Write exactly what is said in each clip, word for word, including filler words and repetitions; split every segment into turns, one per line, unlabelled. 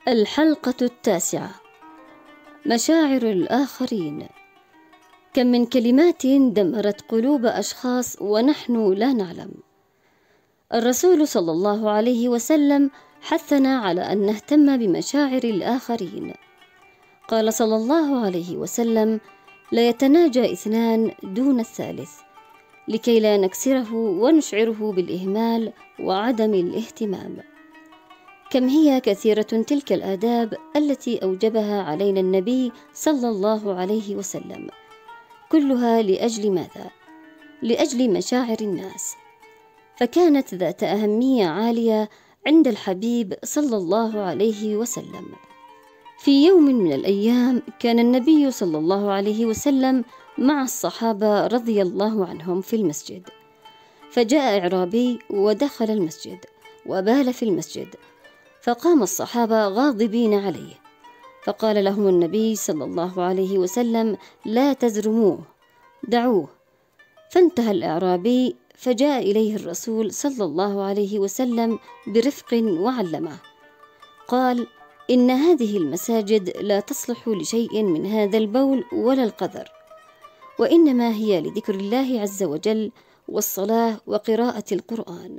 الحلقة التاسعة: مشاعر الآخرين. كم من كلمات دمرت قلوب أشخاص ونحن لا نعلم. الرسول صلى الله عليه وسلم حثنا على أن نهتم بمشاعر الآخرين. قال صلى الله عليه وسلم: لا يتناجى اثنان دون الثالث، لكي لا نكسره ونشعره بالإهمال وعدم الاهتمام. كم هي كثيرة تلك الآداب التي أوجبها علينا النبي صلى الله عليه وسلم، كلها لأجل ماذا؟ لأجل مشاعر الناس، فكانت ذات أهمية عالية عند الحبيب صلى الله عليه وسلم. في يوم من الأيام كان النبي صلى الله عليه وسلم مع الصحابة رضي الله عنهم في المسجد، فجاء إعرابي ودخل المسجد وبال في المسجد، فقام الصحابة غاضبين عليه، فقال لهم النبي صلى الله عليه وسلم: لا تزرموه، دعوه. فانتهى الإعرابي، فجاء إليه الرسول صلى الله عليه وسلم برفق وعلمه، قال: إن هذه المساجد لا تصلح لشيء من هذا البول ولا القذر، وإنما هي لذكر الله عز وجل والصلاة وقراءة القرآن.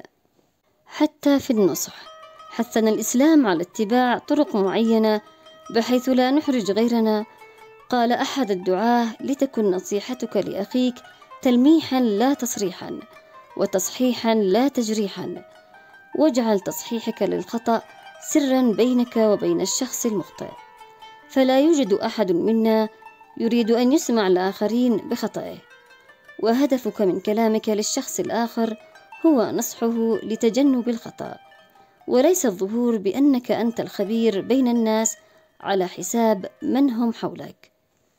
حتى في النصح حثنا الإسلام على اتباع طرق معينة بحيث لا نحرج غيرنا. قال أحد الدعاة: لتكن نصيحتك لأخيك تلميحا لا تصريحا، وتصحيحا لا تجريحا، واجعل تصحيحك للخطأ سرا بينك وبين الشخص المخطئ، فلا يوجد أحد منا يريد أن يسمع الآخرين بخطئه، وهدفك من كلامك للشخص الآخر هو نصحه لتجنب الخطأ، وليس الظهور بأنك أنت الخبير بين الناس على حساب من هم حولك.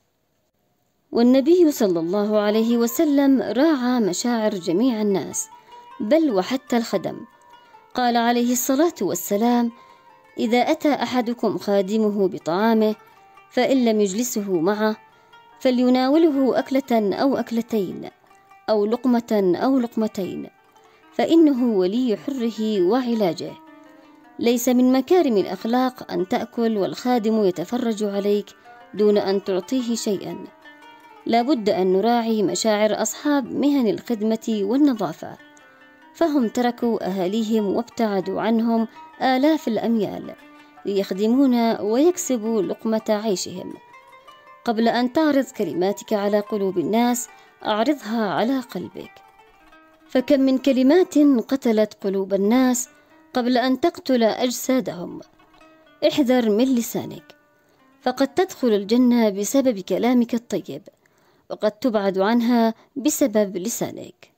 والنبي صلى الله عليه وسلم راعى مشاعر جميع الناس، بل وحتى الخدم. قال عليه الصلاة والسلام: إذا أتى أحدكم خادمه بطعامه فإن لم يجلسه معه فليناوله أكلة أو أكلتين أو لقمة أو لقمتين، فإنه ولي حره وعلاجه. ليس من مكارم الأخلاق أن تأكل والخادم يتفرج عليك دون أن تعطيه شيئا. لا بد أن نراعي مشاعر أصحاب مهن الخدمة والنظافة، فهم تركوا أهاليهم وابتعدوا عنهم آلاف الأميال ليخدمونا ويكسبوا لقمة عيشهم. قبل أن تعرض كلماتك على قلوب الناس أعرضها على قلبك، فكم من كلمات قتلت قلوب الناس قبل أن تقتل أجسادهم. احذر من لسانك، فقد تدخل الجنة بسبب كلامك الطيب، وقد تبعد عنها بسبب لسانك.